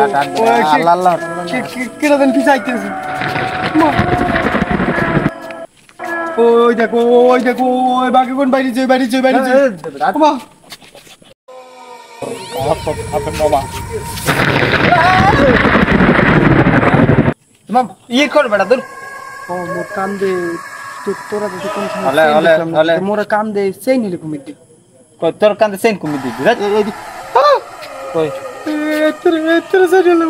আল্লাহ কেনা দেন পিছাই আইতেছে ওই দেখো ওই বাকি কোন বাইরে বাবা তোমার ইয়ে কর বেটা তোর ও মোর কাম দে তোরা তো কোন সময় মোর কাম দে সেই নিলে কমিটি তোর কান্দে সেন কমি দিবি কই তেরে সাইডে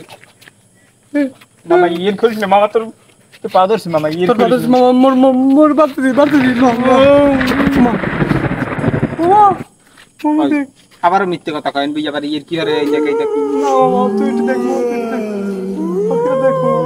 মামা ইয়ে করিস না মামা তোর তো পাদরস মামা ইয়ে তোর করিস মামা মোর বাড়তে দি আবার মিথ্যে কথা কয়েন বুঝা পারি ইয়ে কি হরে এই জায়গায় দেখি তুই দেখ দেখো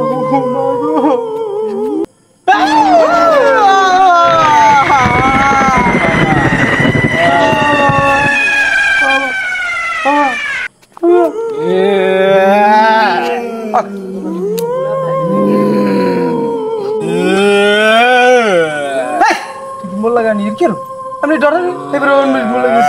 মোর লাগা নির কেন আমি ডরাই এবারে মোর লাগা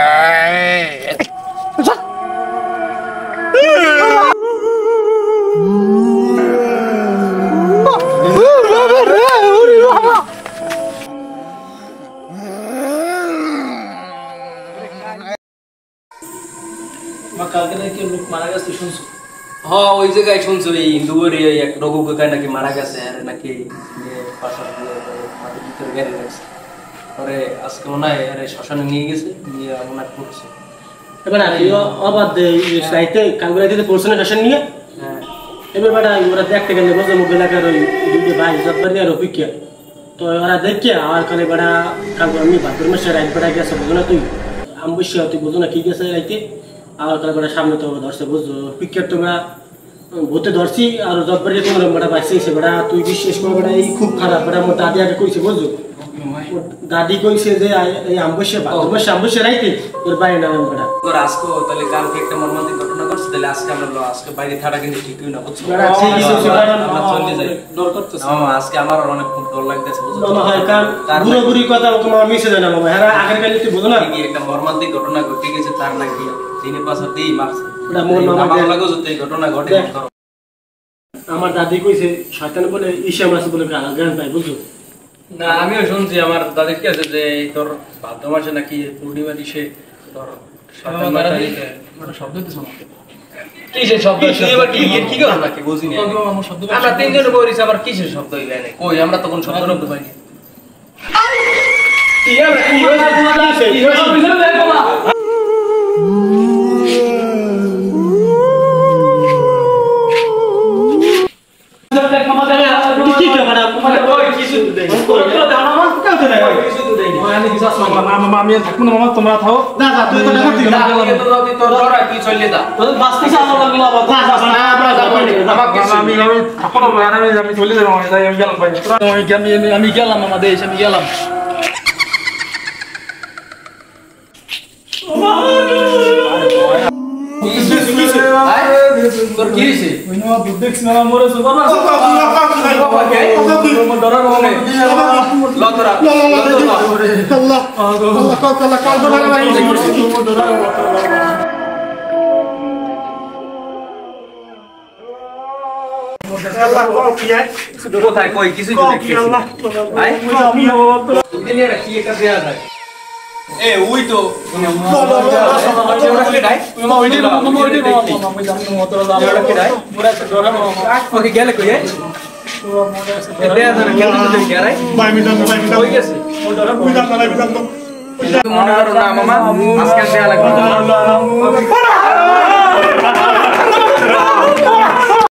কালকে নাকি লোক মারা গেছে শুনছো? হ্যাঁ ওই জায়গায় শুনছো এই হিন্দুর এক রঘু কাকায় নাকি মারা গেছে আর নাকি পাশার মাটির ভিতরে গেড়ে রাখছে পরে আজকে মনে হয় আরে শ্মশানে নিয়ে গেছে নিয়ে মনে করছে এবার আর অবাধ সাইতে কালকে রাইতে পড়ছে না শ্মশান নিয়ে হ্যাঁ এবার বেটা ওরা দেখতে গেলে বলছে মুখ এলাকার ওই দুটো ভাই জব্বারি আর অভিজ্ঞা তো ওরা দেখিয়া আমার কালে বেটা কালকে আমি ভাদ্র মাসে রাইত বেড়া গেছে বুঝো না তুই আমি বসে তুই বুঝো না কি গেছে রাইতে আর তার বেটা সামনে তো ধরছে বুঝছো পিকেট তোমরা ভূতে ধরছি আর জব্বারি তোমরা বেটা পাইছে সে বেটা তুই বিশ্বাস করে বেটা এই খুব খারাপ বেটা মোর দাদি আগে কইছে বুঝছো দাদি কইছে যে এই আমবসে রাইতে তোর বাইরে নাম বেটা তোর আজকে তাহলে কালকে একটা মর্মান্তিক ঘটনা ঘটছে তাহলে আজকে আমরা আজকে বাইরে থাকা কিন্তু ঠিকই না বুঝছো ঠিক আছে আমরা চলে যাই ডর করতেছ মামা আজকে আমার অনেক খুব ডর লাগতেছে বুঝছো মামা হয় কারণ পুরোপুরি কথা তোমার মিশে যায় না মামা হ্যাঁ আগের কালে তুই বুঝো না কি একটা মর্মান্তিক ঘটনা ঘটে গেছে তার নাকি দিনে পাশাতেই মারছে ওটা মোর মামা লাগো যদি এই ঘটনা ঘটে আমার দাদি কইছে শয়তান বলে ঈশা মাছ বলে গান পাই বুঝছো না আমিও শুনছি আমার দাদির কি আছে যে তোর ভাদ্র মাসে নাকি পূর্ণিমা দিশে তোর শব্দ দিছ কিসের শব্দ এবার কি কি করে নাকি বুঝিনি আমরা তিনজন বলিস আবার কিসের শব্দ হইবে না কই আমরা তখন শব্দ রব্দ পাইনি কি আমরা কি হইছে কি হইছে আমি থাকবো না মামা তোমরা থাও না না তুই তো দেখছিস না তুই তো যদি তোর ধরা তুই চলে যা তোর বাসতে আমার লাগলো বাবা না আমরা যাব আমি থাকবো না আমি চলে যাব আমি গেলাম ভাই আমি গেলাম মামা দেশ আমি গেলাম তোর কি হইছে ওই না বুদ্ধেক্স না মরে সব না ডরার মনে লতরা আল্লাহ আল্লাহ কতলা কল্পনা নাই ডরার আল্লাহ কি আছে কোথায় কই কিছু দেখি আল্লাহ আমি দিনে রাখি এটা দেয়া যায় এ ওই তো ওকে গেলে কই মনে করো না মামা আজকে দেয়া লাগবে